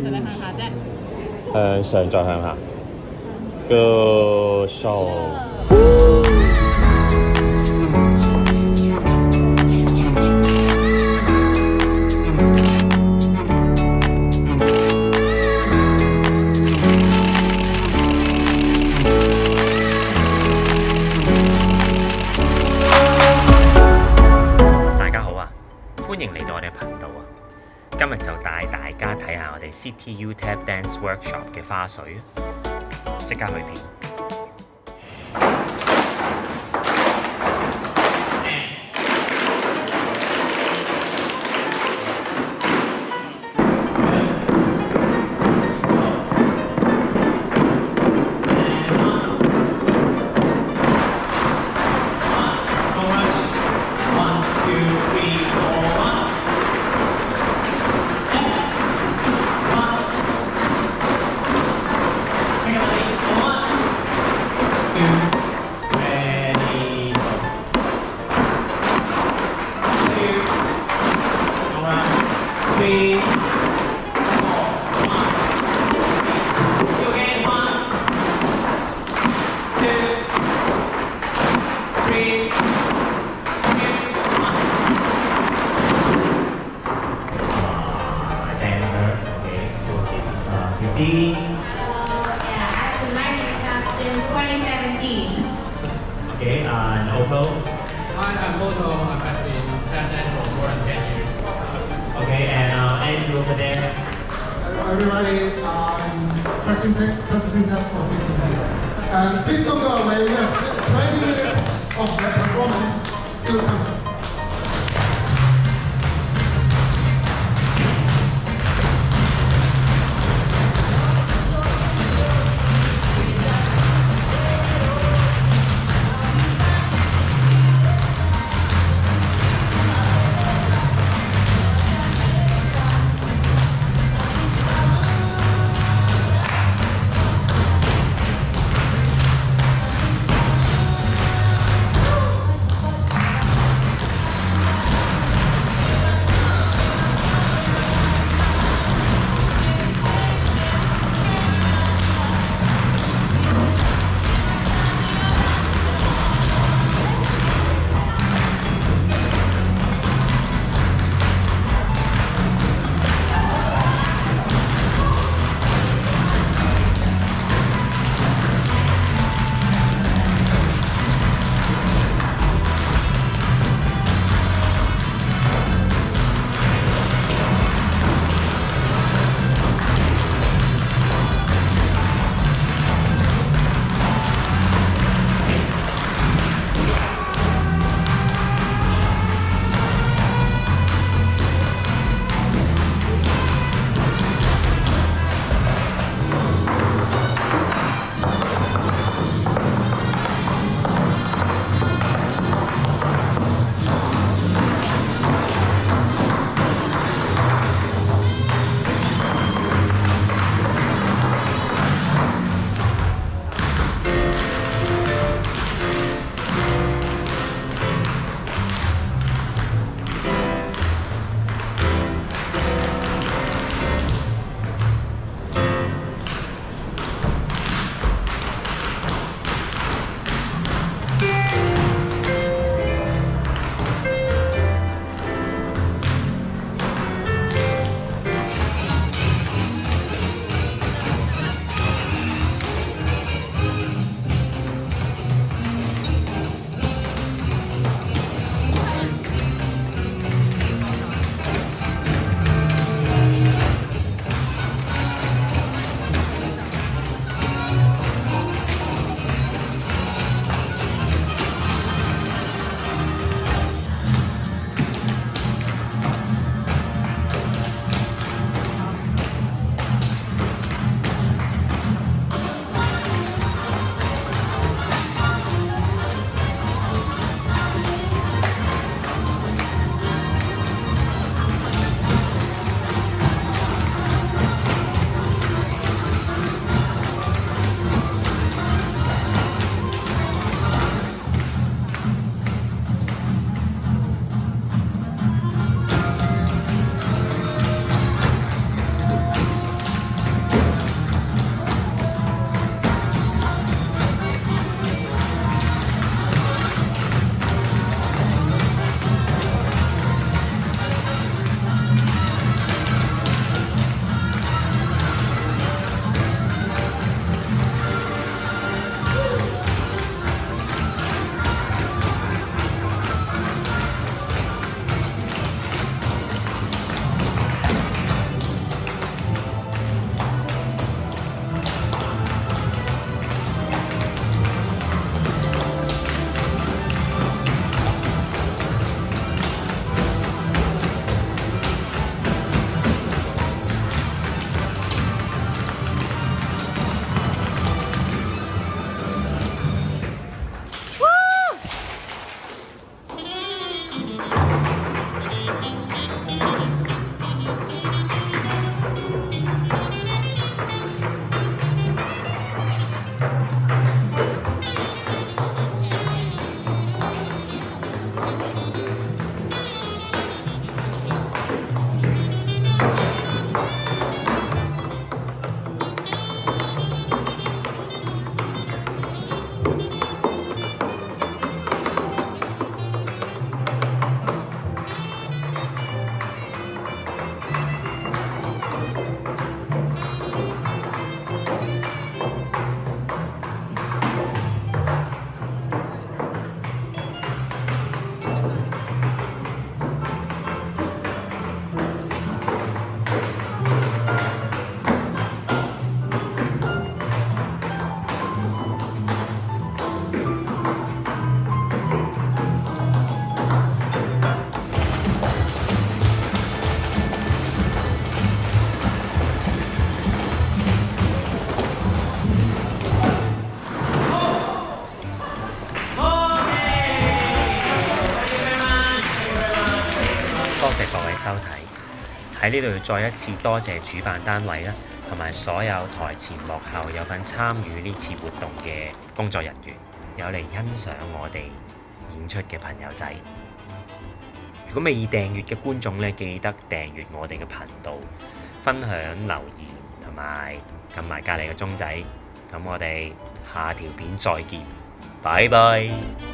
上定向下啫？ 向上再向下。Good show。大家好啊，歡迎嚟到我哋頻道啊！今日就帶大家睇下我哋 CityU Tap Dance Workshop 嘅花絮，即刻去片。 Actually, my name is since 2017. Okay, and also? Hi, I'm Otto. I've been tap dance for more than 10 years. Okay, and Andrew over there? Hello everybody, practicing taps for 15 minutes. Please don't go away, we have 20 minutes of the performance still coming. 多謝各位收睇。喺呢度要再一次多謝主辦單位啦，同埋所有台前幕後有份參與呢次活動嘅工作人員，有嚟欣賞我哋演出嘅朋友仔。如果未訂閱嘅觀眾咧，記得訂閱我哋嘅頻道，分享留言同埋撳埋隔離嘅鐘仔。咁我哋下條片再見，拜拜。